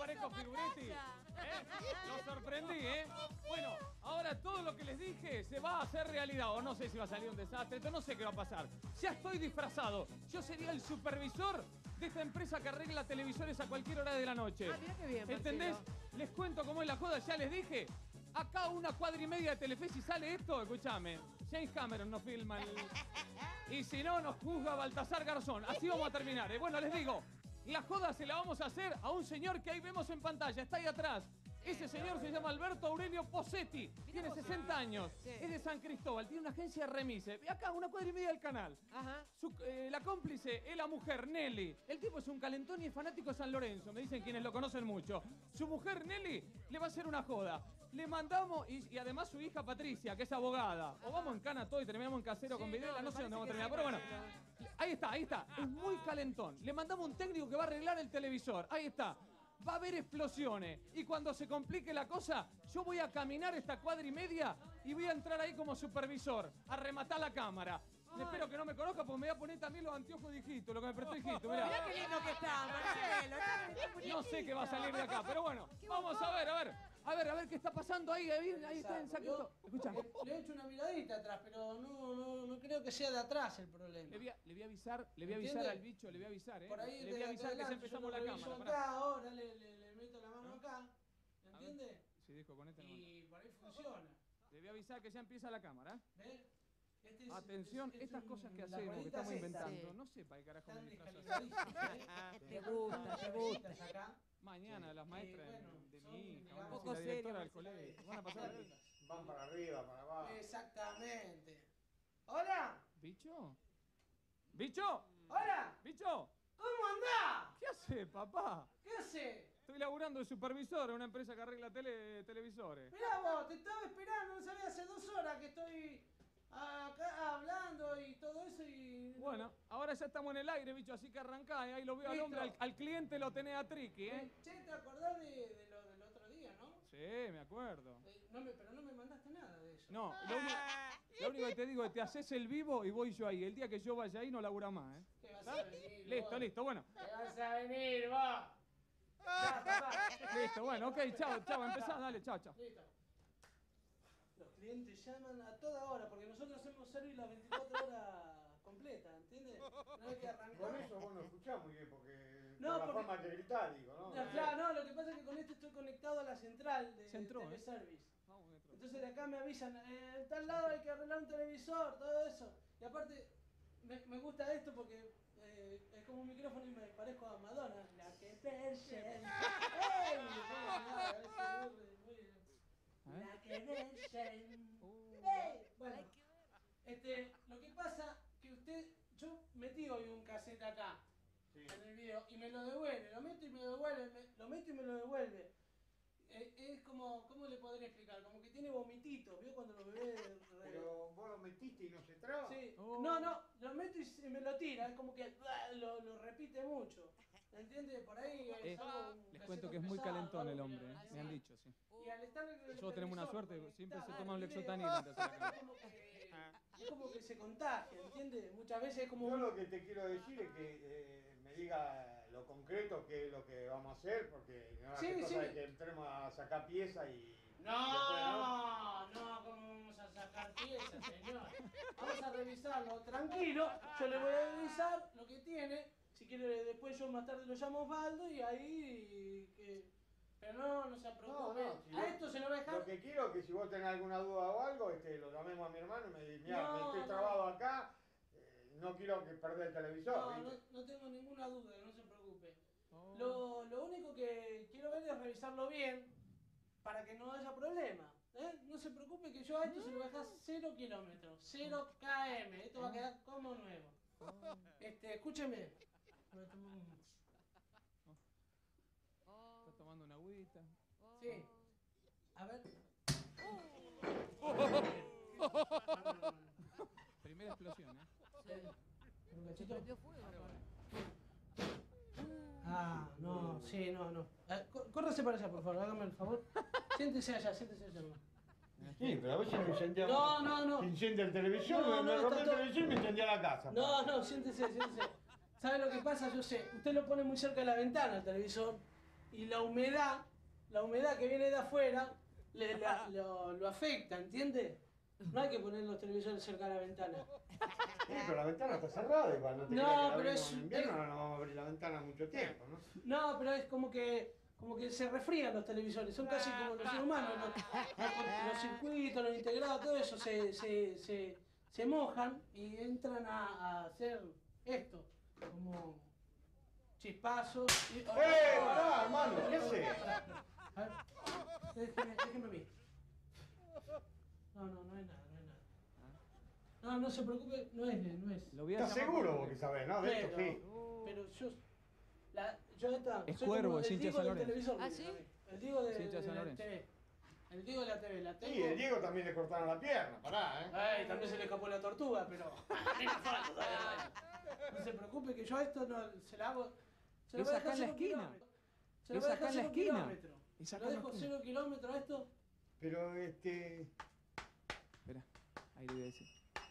parezco Figuretti? Lo sorprendí, ¿eh? Bueno, ahora todo lo que les dije se va a hacer realidad. O no sé si va a salir un desastre, no sé qué va a pasar. Ya estoy disfrazado. Yo sería el supervisor de esta empresa que arregla televisores a cualquier hora de la noche. Ah, mirá qué bien, ¿entendés? Marcelo. Les cuento cómo es la joda, ya les dije. Acá una cuadra y media de Telefe, si sale esto, escúchame. James Cameron nos filma el... Y si no, nos juzga Baltasar Garzón. Así vamos a terminar, ¿eh? Bueno, les digo, la joda se la vamos a hacer a un señor que ahí vemos en pantalla, está ahí atrás. Ese señor se llama Alberto Aurelio Posetti, tiene 60 años, es de San Cristóbal, tiene una agencia de remise. Y acá, una cuadra y media del canal. Ajá. La cómplice es la mujer, Nelly. El tipo es un calentón y es fanático de San Lorenzo, me dicen quienes lo conocen mucho. Su mujer, Nelly, le va a hacer una joda. Le mandamos, y además su hija Patricia, que es abogada. O vamos en cana todo y terminamos en casero con Videla, no sé dónde vamos a terminar, pero bueno. Ahí está, es muy calentón. Le mandamos un técnico que va a arreglar el televisor, ahí está. Va a haber explosiones y cuando se complique la cosa, yo voy a caminar esta cuadra y media y voy a entrar ahí como supervisor, a rematar la cámara. Espero que no me conozca porque me voy a poner también los anteojos de Hijito, lo que me prestó Hijito, mirá. Mirá qué lindo que está, Marcelo. No sé qué va a salir de acá, pero bueno, vamos a ver qué está pasando ahí está en Saquito. Escucha. Le he hecho una miradita atrás, pero no creo que sea de atrás el problema. Le voy a avisar al bicho, le voy a avisar, ¿eh? Por ahí le voy a avisar que ya empezamos la cámara. Acá, ahora le meto la mano acá, ¿entiendes? Sí, dijo con este. Y por ahí funciona. Le voy a avisar que ya empieza la cámara, ¿Ves? Atención, estas cosas que hacemos, que estamos inventando, no sé para qué carajo me disfrazas. Te gusta. Acá. Mañana las maestras de mi hija, poco la directora serio, del colegio, van a pasar. Van para arriba, para abajo. Exactamente. ¡Hola! ¿Bicho? ¿Bicho? ¡Hola! ¿Bicho? ¿Cómo andás? ¿Qué hace, papá? ¿Qué hace? Estoy laburando de supervisor en una empresa que arregla televisores. Mirá vos, te estaba esperando, no sabía, hace 2 horas que estoy acá hablando y todo eso y... Bueno, ahora ya estamos en el aire, bicho, así que arrancá, ahí lo veo al hombre, al cliente lo tenés a triqui, ¿eh? Che, ¿te acordás de lo del otro día, no? Sí, me acuerdo. Pero no me mandaste nada de eso. No, lo único que te digo es te haces el vivo y voy yo ahí. El día que yo vaya ahí no labura más, ¿eh? ¿Qué vas a venir? Listo, bueno. ¿Qué vas a venir, vos? Ya, papá. Listo, bueno, ok, chao, empezá, dale, chao. Listo. Los clientes llaman a toda hora, porque nosotros hacemos service las 24 horas completas, ¿entiendes? No hay que arrancar. Con eso vos no escuchás muy bien, porque No, por la porque- forma que gritás, digo, ¿no? Claro, no, lo que pasa es que con esto estoy conectado a la central de Se entró, Teleservice. Vamos, dentro. Entonces de acá me avisan, tal lado hay que arreglar un televisor, todo eso. Y aparte, me gusta esto porque es como un micrófono y me parezco a Madonna. La que persen. ¡Ey! La que persen. ¡Ey! Bueno, lo que pasa que yo metí hoy un cassette acá. Sí. En el video y me lo devuelve, lo meto y me lo devuelve, lo meto y me lo devuelve. Es como, ¿cómo le podría explicar? Como que tiene vomititos, ¿vio? Cuando los bebés... Pero vos lo metiste y no se traba. Sí. Oh. No, lo meto y me lo tira, es como que lo repite mucho. ¿Entiendes? Por ahí es algo, un Les cuento caseto que es muy pesado, calentón el algo hombre, que- ¿eh? Me han dicho, sí. Y al estar en el Nosotros tenemos una televisor suerte, siempre se conectado, toma un ¿entiendes? Lexotanil antes de hacer la Es como que se contagia, ¿entiendes? Muchas veces es como... Yo lo que te quiero decir es que me diga lo concreto qué es lo que vamos a hacer, porque no Sí, hace cosa sí. de que entremos a sacar piezas y... No, ¿cómo vamos a sacar piezas, señor? Vamos a revisarlo tranquilo, yo le voy a revisar lo que tiene, si quiere después yo más tarde lo llamo a Osvaldo y ahí... Pero no se preocupe, si a esto se lo va a dejar... Lo que quiero es que si vos tenés alguna duda o algo, lo llamemos a mi hermano y me dice, mira, No, me estoy no. trabado acá, no quiero que perder el televisor, No, ¿viste? no tengo ninguna duda, no se preocupe. Oh. Lo único que quiero ver es revisarlo bien para que no haya problema. No se preocupe que yo a esto se lo voy a dejar 0 kilómetros, 0 km. Esto va a quedar como nuevo. Escúcheme. Voy a tomar un- Está tomando una agüita. Sí. A ver. Primera explosión, ¿eh? Un cachito. Prendió fuego, Ah, no, sí, no. Córrese para allá, por favor, hágame el favor. Siéntese allá. Sí, pero a veces me incendia... No. Se incendia el televisor, No, me está rompe el todo- televisor y me incendia la casa. No, siéntese. ¿Sabe lo que pasa? Yo sé, usted lo pone muy cerca de la ventana el televisor y la humedad que viene de afuera lo afecta, ¿entiendes? No hay que poner los televisores cerca de la ventana. Sí, pero la ventana está cerrada igual, no te No, creas que la pero abrimos es- en invierno, no vamos a abrir la ventana mucho tiempo, ¿no? No, pero es como que se refrían los televisores, son casi como los seres humanos, los circuitos, los integrados, todo eso se mojan y entran a hacer esto, como chispazos. Pará, hermano, ¿qué haces? A ver, déjeme a mí. No es nada. No se preocupe, no es. Lo voy a ¿Estás llamar seguro por vos que sabés, no? De esto, sí. Pero yo Es soy cuervo, como es el hincha de Diego San del Lorenzo. televisor. ¿Ah, mire, sí? a ver. El Diego Es hincha de San la Lorenzo. TV. El Diego de la TV, la tengo. Sí, el Diego también le cortaron la pierna, pará, ¿eh? Ay, también se le escapó la tortuga, pero. No se preocupe que yo a esto no se la hago. Se Es voy a acá dejar en la 0 esquina. kilómetros. Se lo Es voy a acá dejar en la 0 esquina. kilómetros. Es Se acá lo en la dejo esquina. 0 kilómetros a esto. Pero Espera, ahí le voy a decir.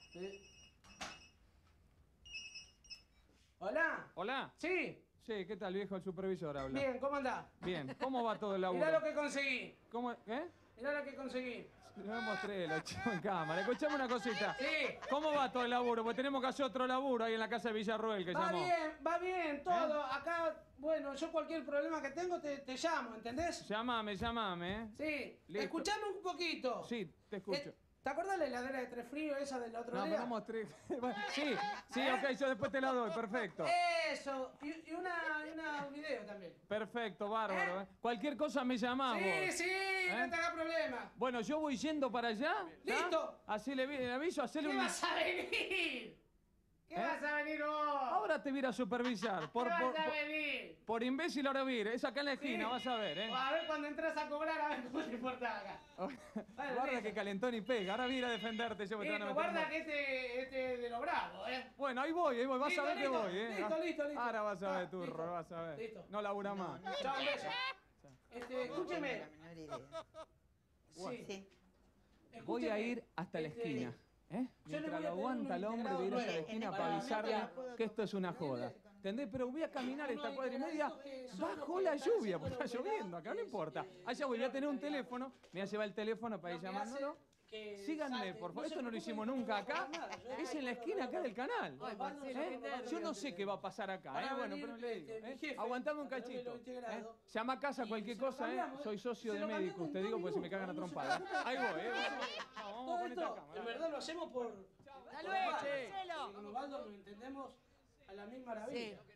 Hola. Hola. Sí. Sí, ¿qué tal, viejo? El supervisor habla. Bien, ¿cómo andás? Bien, ¿cómo va todo el laburo? Mirá lo que conseguí. ¿Cómo? ¿Qué? Mirá lo que conseguí. No me mostré, lo chivo en cámara. Escuchame una cosita. Sí. ¿Cómo va todo el laburo? Porque tenemos que hacer otro laburo ahí en la casa de Villarroel que Va llamó. bien, todo. Acá, bueno, yo cualquier problema que tengo te llamo, ¿entendés? Llamame, ¿eh? Sí. Listo. Escuchame un poquito. Sí, te escucho. ¿Te acordás la heladera de Tres Fríos esa del otro No, día? pero no mostré. Bueno, sí, ok, yo después te la doy, perfecto. Eso. Y una video también. Perfecto, bárbaro. ¿Eh? Cualquier cosa me llamás vos. Sí, no te hagas problema. Bueno, yo voy yendo para allá. ¿ya? Listo. Así le aviso, hacerle ¿Qué un... vas a venir? ¿Qué ¿Eh? vas a venir vos? Ahora te voy a ir a supervisar. ¿Qué vas a venir? Por imbécil ahora voy a ir. Es acá en la esquina, Sí. vas a ver, ¿eh? A ver cuando entras a cobrar, a ver cómo te portás acá. Guarda listo. que calentón y pega. Ahora voy a ir a defenderte yo. porque te van a Listo, meter guarda mal. que este es de lo bravo, ¿eh? Bueno, ahí voy. Vas Listo, a ver que listo, voy, ¿eh? listo. Ahora vas a ver, Listo, turro, vas a ver. listo. No labura más. Chao, un beso. Escúcheme. La menor idea. Sí. Sí. Voy a Escúcheme, ir hasta la esquina. ¿Eh? yo le Mientras voy a lo pedir aguanta un el hombre, voy a ir hasta la integrado esquina nuevo. para avisarle Para que esto es una joda. ¿Entendés? Pero voy a caminar esta No, cuadra y media integraditos que son bajo los que la están lluvia, porque está haciendo lloviendo acá, no los importa. pelados, Allá voy a tener un pelados. teléfono, me voy a llevar el teléfono para ir Lo que llamándolo. hace que Síganme, salte. por favor. No se Esto no lo preocupen hicimos que no nunca va a pasar acá. nada. Yo Es en la esquina acá del canal. Ay, Marcelo, ¿Eh? qué nervios. Yo no sé qué va a pasar acá, Van a bueno, venir, pero le digo. mi ¿eh? jefe, Aguantame un a traerme cachito. lo integrado. Llama a casa Y cualquier se lo cosa, cambiamos, Soy socio se de lo médico, cambiamos usted en digo, dos porque se me cagan a minutos, trompada. no se preocupe. Ahí voy, Vamos Todo con esta esto, cámara. en verdad lo hacemos por... Hasta luego, Marcelo. Con Osvaldo nos entendemos a la misma maravilla. Sí.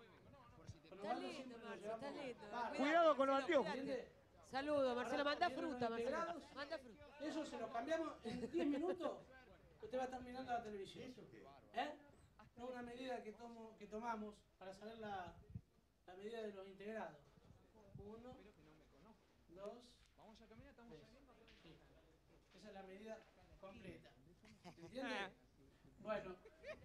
Con Está Osvaldo lindo, siempre nos Marcelo, está llevamos lindo. bárbaro. Cuidado con los Marcelo, anteojos. cuídate. ¿Entiende? Saludos, Marcelo. Manda Ahora, fruta, ¿vieron los Marcelo. integrados? Manda fruta. Eso se lo cambiamos en 10 minutos. Usted va a estar mirando la televisión. ¿Eh? Es una medida que tomamos para saber la medida de los integrados. 1, 2, Vamos a caminar, estamos saliendo. sí. Esa es la medida completa. ¿Entiende? Bueno.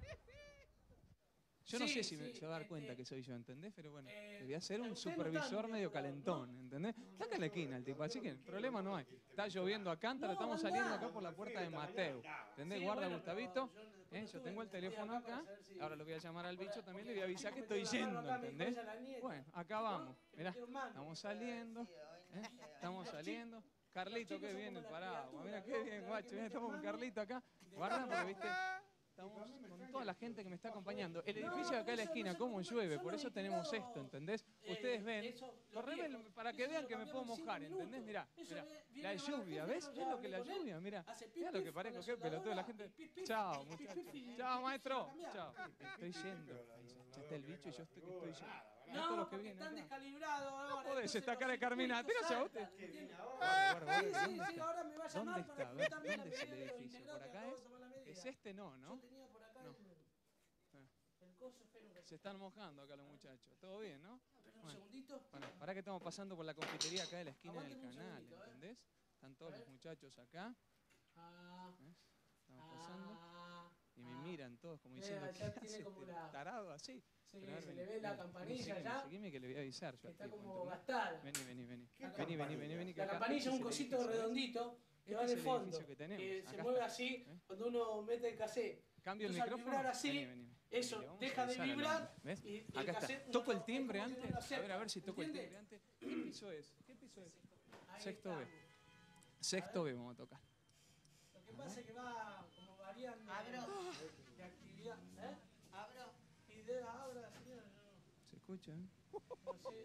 Yo no Sí, sé si sí, se va a dar cuenta que soy yo, ¿entendés? Pero bueno, le voy a hacer un usted no está supervisor medio mirando, calentón, ¿entendés? Está acá en la esquina el tipo, así que problema no hay. Está lloviendo a cántaro, No, estamos anda. saliendo acá por la puerta de Mateo. ¿Entendés? Sí, Guarda, bueno, Gustavito. pero yo Yo tengo el teléfono acá para acá. saber si- Ahora lo voy a llamar al bicho también, le voy a porque avisar que metió estoy la mano yendo, acá, me dijo ¿entendés? ella, la nieta. Bueno, acá vamos. Que Mirá, metió mano. estamos saliendo. Estamos saliendo. Carlito, qué chicos son bien el como la paraguas. Mira criatura, qué bien, ¿no? guacho. Mirá, estamos con Carlito acá. Guarda porque, viste, estamos con toda la gente que me está acompañando. El edificio de acá de la esquina, cómo llueve, por eso tenemos esto, ¿entendés? Ustedes ven, correme para que vean que me puedo mojar, ¿entendés? Mirá, la lluvia, ¿ves? ¿Ves lo que es la lluvia? Mirá, mirá lo que parezco, qué pelotudo la gente. Chao, muchachos. Chao, maestro. Chao. Estoy yendo. Ya está el bicho y yo estoy yendo. Mirá todos los que vienen están acá. descalibrados ahora. podés, entonces esta los cara de Carmina. circuitos Tírase a usted. saltan, ¿entiende? Guarda, Sí, ¿dónde sí, está? ahora me va a ¿Dónde llamar está? para A ver, contarme la ¿dónde es el medida de los edificio? integrados ¿Por que acá acabo es? de tomar la medida. Es este no, ¿no? Yo tenía por acá No. el coso, espero que... Se están mojando acá los muchachos. ¿Todo bien, no? Espera un Bueno. segundito. Bueno, para que estamos pasando por la confitería acá de la esquina del Aguánteme un canal, segundito, ¿entendés? Están todos A los ver. muchachos acá, Ah, ¿ves? Estamos pasando ah, y me ah. miran todos como Mira, diciendo, ya ¿qué tiene hace como este la- tarado así? Sí, Pero a ver, se vení, le ve la vení, campanilla seguime, ya, seguime que le voy a avisar yo que al está tipo, como ¿entendés? gastada. Vení, vení, vení. ¿Qué Vení, campanilla? vení, vení, vení. que La acá campanilla es este un el cosito edificio, ¿ves? redondito que Este va es de el fondo, edificio que tenemos. que se Acá mueve está. así ¿Eh? cuando uno mete el cassette. Cambio el Entonces, al micrófono. vibrar así, Vení. eso Vamos a deja de avisar al vibrar. hombre, ¿ves? Y el Acá cassette está. no ¿Toco el es timbre como que antes? no lo acepta, A ver si toco el ¿entiende? timbre antes. ¿Qué piso es? ¿Qué piso es? Ahí Sexto B. estamos. Sexto B vamos a tocar. Lo que pasa es que va como variando de actividad. ¿Eh? Abro. Y de ahora, señora, ¿Se escucha? no sé.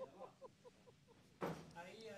Ahí.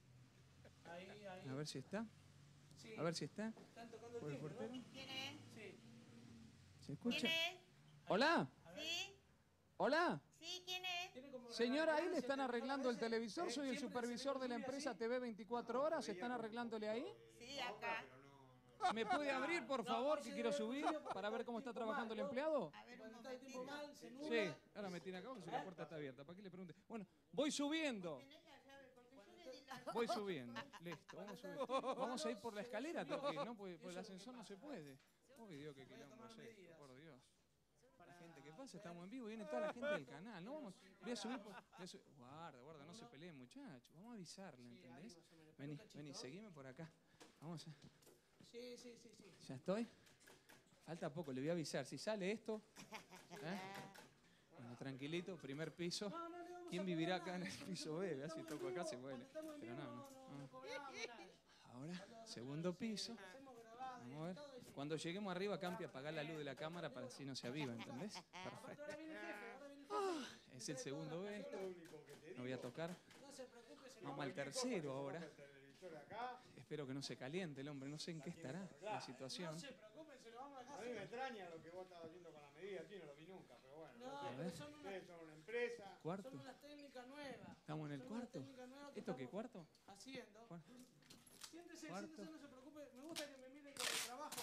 A ver si está. Sí. A ver si está. Están tocando ¿Por el el timbre, portero? ¿no? ¿Quién es? Sí. ¿Se escucha? ¿Quién es? ¿Hola? ¿Sí? ¿Hola? ¿Sí? ¿Quién es? Tiene como Señora, ahí le reverencia, están pero arreglando el a veces, televisor. Soy el siempre supervisor se de la ve empresa así. TV 24 horas. ¿Están arreglándole ahí? Sí, acá. ¿Me puede abrir, por No, favor, hoy que se quiero debe subir porque para ver está cómo el está tiempo trabajando el mal, ¿no? empleado? A ver un Cuando está el tiempo momentito. mal, se nubla. Sí, ahora me tiene acá porque si la puerta está abierta. ¿Para qué le pregunte? Bueno, voy subiendo. ¿Tenés la llave? Porque yo le di la Voy subiendo. Listo, vamos a subir. Vamos a ir por la escalera, Toqui, ¿no? Porque por el ascensor no se puede. Uy, Dios, qué quilombo es esto, por Dios. La gente que pasa, estamos en vivo, viene toda la gente del canal. No vamos, voy a subir por. Guarda, no se peleen, muchachos. Vamos a avisarle, ¿entendés? Vení, seguime por acá. Vamos a. Sí. ¿Ya estoy? Falta poco, le voy a avisar. Si sale esto. ¿eh? Bueno, tranquilito, primer piso. No, le vamos ¿Quién a vivirá cobrar acá en nada. el piso B? Si Estamos toco en acá vivo, se muere. cuando estamos en Pero vivo, no. cobramos nada. Ahora, segundo piso. Hacemos grabado Vamos a ver. y todo, y sí. Cuando lleguemos arriba, Campi, apagar la luz de la cámara para así no se aviva, ¿entendés? Perfecto. Ahora viene el jefe. Es el segundo B. Lo único que te digo. No voy a tocar. No se preocupe, se Vamos al tercero ahora. el televisor acá. Espero que no se caliente el hombre. No sé en qué estará la situación. No se preocupen, se lo vamos a A dejar. mí me extraña lo que vos estás haciendo con la medida, aquí no lo vi nunca, pero bueno. No, A pero ver. Ustedes son una empresa. Cuarto. son unas técnicas nuevas. ¿Estamos en el Son unas cuarto? técnicas nuevas que ¿Esto qué estamos cuarto? haciendo. Cuarto. Siéntese, Cuarto. no se preocupe. Me gusta que me miren con el trabajo.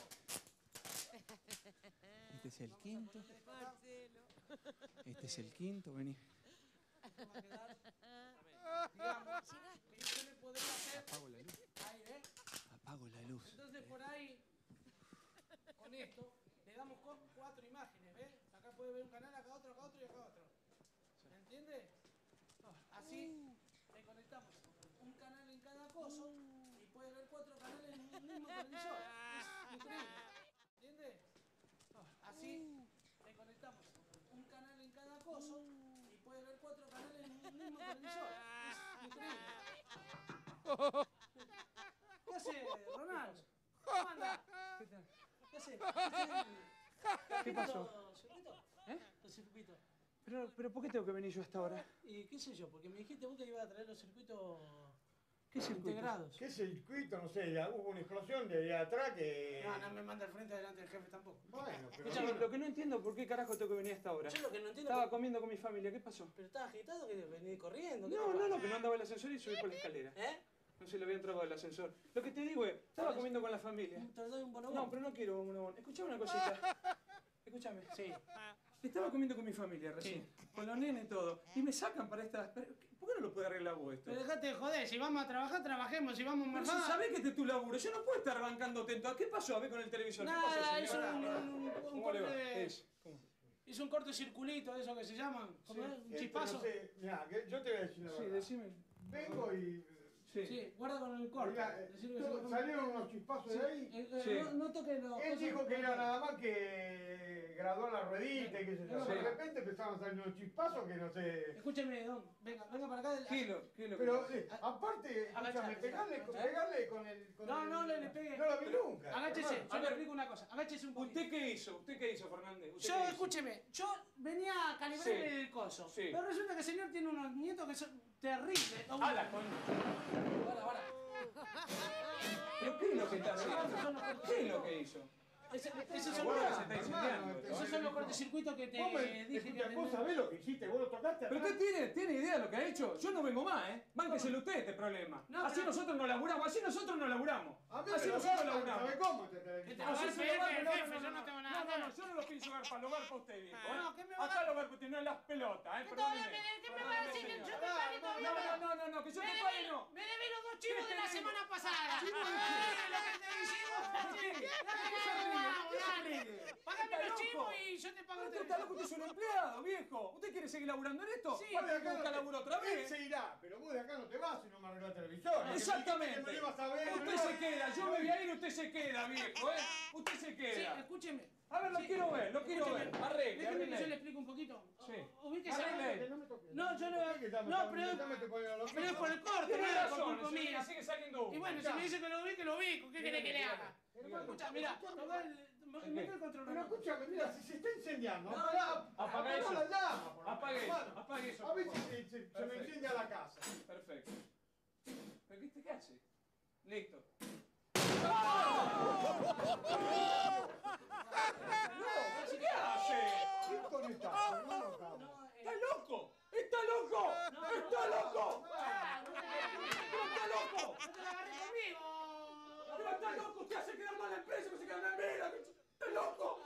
Este es el quinto. Marcelo. Este es el quinto. Vení. Vamos a quedar. Digamos, que yo le podría hacer. Apago la luz. Ahí, ¿eh? Apago la luz. Entonces por ahí, con esto, le damos con 4 imágenes, ¿ves? Acá puede ver un canal, acá otro y acá otro. ¿Me entiende? Así le conectamos un canal en cada coso y puede ver 4 canales en un mismo televisor. Es increíble. ¿Entiende? Así le conectamos un canal en cada coso y puede ver 4 canales en un mismo televisor. Es increíble. ¿Qué hace, Ronald? ¿Cómo anda? ¿Qué tal? ¿Qué hace? ¿Qué pasó? ¿Circuito? ¿Eh? Los circuitos. Pero ¿por qué tengo que venir yo hasta ahora? Y qué sé yo, porque me dijiste vos que ibas a traer los circuitos ¿Qué circuito? integrados. ¿Qué circuito? No sé, ya hubo una explosión de allá atrás que. No me manda al frente delante del jefe tampoco. Bueno, pero. Escuchame, lo que no entiendo, ¿por qué carajo tengo que venir hasta ahora? Yo lo que no entiendo Estaba es comiendo con mi familia, ¿qué pasó? pero estás agitado que venís corriendo. ¿qué No, te no, pasa? que no andaba el ascensor y subí por la escalera. ¿Eh? No se le había entrado el ascensor. Lo que te digo es, estaba comiendo con la familia. Te doy un bonobón. No, pero no quiero un bonobón. Escuchame una cosita. Escúchame. Sí. Estaba comiendo con mi familia recién, con los nenes y todo. Y me sacan para estas... ¿Por qué no lo puede arreglar vos esto? Pero dejate de joder, si vamos a trabajar, trabajemos, si vamos a Pero si mermar. sabés que este es tu laburo, yo no puedo estar bancándote en todo. ¿Qué pasó? A ver con el televisor. ¿Qué pasó, Nada, hizo señora? un ¿Cómo le va? corte. ¿Qué es? ¿Cómo? Hizo un corte circulito, eso que se llaman. ¿Cómo es? Un chispazo. No sé, mirá, yo te voy a decir la Sí, verdad. decime. Vengo y. Sí. Sí, guarda con el corte. Oiga, Decirle que se lo- salieron unos chispazos de ahí. Sí. No toques los. Él dijo que era nada más que graduar la ruedita y qué sé yo. Sí. De repente empezaron a salir unos chispazos que no sé. Escúcheme, don. Venga para acá. ¿Qué es lo que Pero pasa? aparte, escúchame, Agachate, pegarle con el. con No, el- no le pegue. No lo vi nunca. Agáchese, hermano. yo le explico una cosa. Agáchese un poquito. ¿Usted qué hizo? Fernández? ¿Usted Yo, qué hizo? escúcheme, yo venía a calibrar Sí. el coso. Sí. Pero resulta que el señor tiene unos nietos que son terribles. ¡A la con... Para. ¿Pero qué es lo que está haciendo? ¿Qué es lo que hizo? Esos son Bueno, los- se está incendiando. esos son los cortocircuitos que Vos me te dije que escuchá, vos sabés lo que hiciste, vos lo tocaste ¿Pero atrás. usted tiene idea de lo que ha hecho? Yo no vengo más, ¿eh? Bánqueselo usted este problema. No, Así pero- nosotros no laburamos, A mí así nosotros me laburamos. ¿sabés cómo te Que te No, va a yo dar se lo garpo, jefe, no, jefe, no, yo no, no tengo no, nada. no, yo no lo pienso garpar, lo garpa usted, viejo. ¿eh? No, ¿qué me va a Acá dar? lo garpa usted, no en las pelotas, ¿eh? ¿Qué todavía Perdóneme. ¿qué me va a decir? Perdóneme, Yo señora. te pagué todavía. No, que yo te pague no. Me debí los 2 chivos de la semana pasada. ¿Chivos de qué? Lo que te dijimos. dale. Pagame los chivos y yo te pago el Usted está loco, usted es un empleado, viejo. ¿Usted quiere seguir laburando en esto? Sí. Vamos a buscar laburo otra Él vez. se irá, pero vos de acá no te vas si no me arreglás el televisor. Exactamente. Que me lo ibas a ver, Usted se queda, yo me voy a ir, usted se queda, viejo, Usted se Sí, queda. escúcheme. A ver, lo quiero ver, lo quiero ver. Arregle, Déjeme que yo le arregle. explique un poquito. Sí. Ubíquese. Arregle. No, yo no. No, pero es por el corte, no Tiene es por razón, culpa el señor mía. sigue saliendo humo. Y bueno, si me dice que lo ubique, lo ubico. ¿Qué querés que le haga? Dígame. Escucha, mira, me quedo contra Pero escúchame, mira, si se está incendiando, No, apaga apaga eso. la llama. por Apague favor. eso, apague eso. A ver por si favor. se me Perfecto. incendia la casa. Perfecto. ¿Pero qué hace? Listo. ¿Qué hace? ¿Quién conectado, hermano, acá? ¡Está loco! ¡Está loco! ¡Está loco! ¡Pero está loco! ¡No te la agarré conmigo! ¡Pero está loco! ¡Usted hace quedar mal a la empresa! ¡Que se queda en vida! ¡Está loco!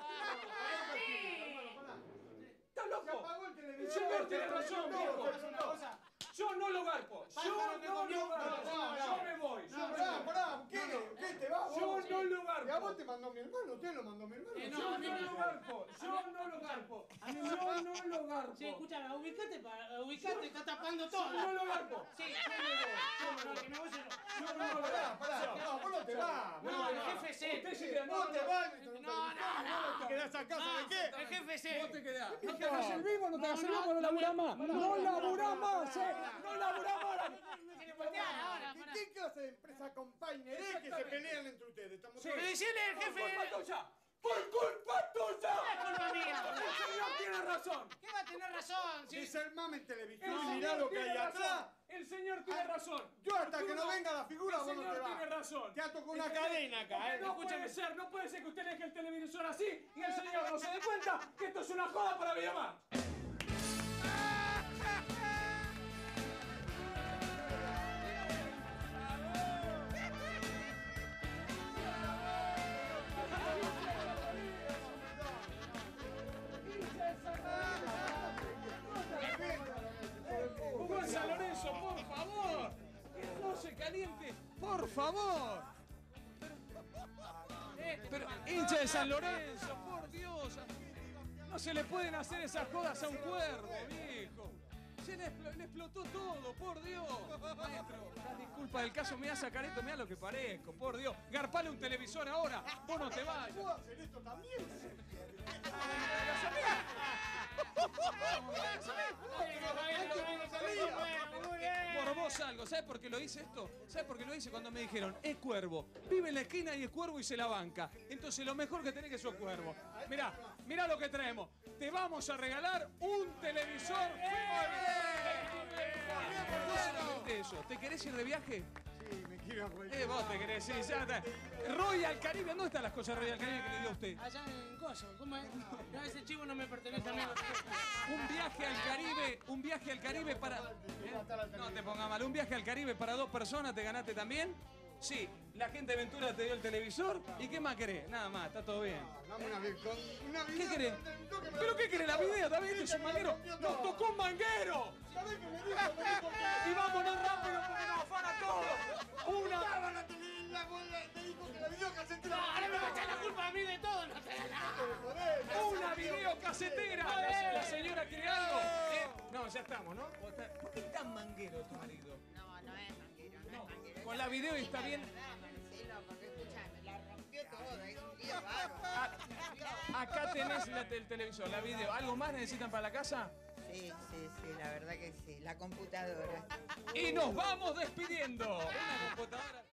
¡Está Se loco! apagó el televisor. Señor, tiene razón, viejo. Vamos a hacer una cosa. Yo no lo garpo. Yo no lo garpo. Yo me voy. Yo me voy. Pará, ¿qué te vas? Yo vos? no lo Y a vos garpo. te mandó mi hermano, usted lo mandó mi hermano. No, Yo a mí no no. lo garpo. Yo no lo garpo. Yo no lo garpo. Sí, escúchame, ubicate, está tapando todo. Yo no lo garpo. Sí, no, que me voy yo. Yo no lo garpo. Pará, no, vos no te vas. No, el jefe C. Usted se queda. Vos te vas. No. ¿Te quedás acá, ¿sabes qué? El jefe C. Vos te quedás. No te hagas el vivo, no te hagas el vivo, no laburás más. No laburá más, no laburá más. ¿Qué clase de empresa compañera es que se pelean entre ustedes? Estamos Sí. Pero decirle al jefe. Por culpa tuya. Por culpa tuya. Es culpa mía. El señor tiene razón. ¿Qué va a tener razón? Sí. Desarmame el televisor El y mirá señor lo que tiene hay razón. atrás. El señor tiene razón. Yo hasta que no Tú venga la figura, El vos no te señor tiene vas. razón. Te ato con una ¿Entendés? cadena acá, Porque no puede ser que usted deje el televisor así y el señor no se dé cuenta que esto es una joda para Villamar. Juan San Lorenzo, por favor. Que no se caliente, por favor. Pero hincha de San Lorenzo, por Dios. No se le pueden hacer esas jodas a un cuervo, viejo. Se le explotó todo, por Dios. Maestro, la disculpa del caso, me voy a sacar esto, mira lo que parezco, por Dios. Garpale un televisor ahora, vos no te vayas. ¿Puedo hacer esto también? Por vos algo, ¿sabes por qué lo hice esto? ¿Sabes por qué lo hice? Cuando me dijeron, es cuervo, vive en la esquina y es cuervo y se la banca. Entonces lo mejor que tenés que sos cuervo. Mirá lo que traemos. Te vamos a regalar un televisor. Eso. ¿Te querés ir de viaje? Sí, me quiero ir. Vos te querés ir, ya está. Royal Caribe, ¿dónde están las cosas Royal Caribe que le dio a usted? Allá en Coso, ¿cómo es? No, ese chivo no me pertenece a mí. Un viaje al Caribe para... No te pongas mal, un viaje al Caribe para 2 personas, ¿te ganaste también? Sí, la gente de Ventura te dio el televisor. ¿Y qué más querés? Nada más, está todo bien. Dame una video. ¿Qué querés? ¿Pero qué querés? La video, también este es un manguero. ¡Nos tocó un manguero! ¿Sabés qué me dijo? Y vámonos rápido porque nos afana todo. Una... Me dijo que la videocasetera. Ahora me va a echar la culpa a mí de todo, no te da nada. Una videocasetera. La señora quiere algo. No, ya estamos, ¿no? ¿Por qué tan manguero tu marido? No, no es manguero, no es manguero. Con la video está bien. Marcelo, porque escúchame, la rompió toda, es un lío bárbaro. Acá tenés el televisor, la video. ¿Algo más necesitan para la casa? Sí, la verdad que sí, la computadora. Y nos vamos despidiendo. Una computadora.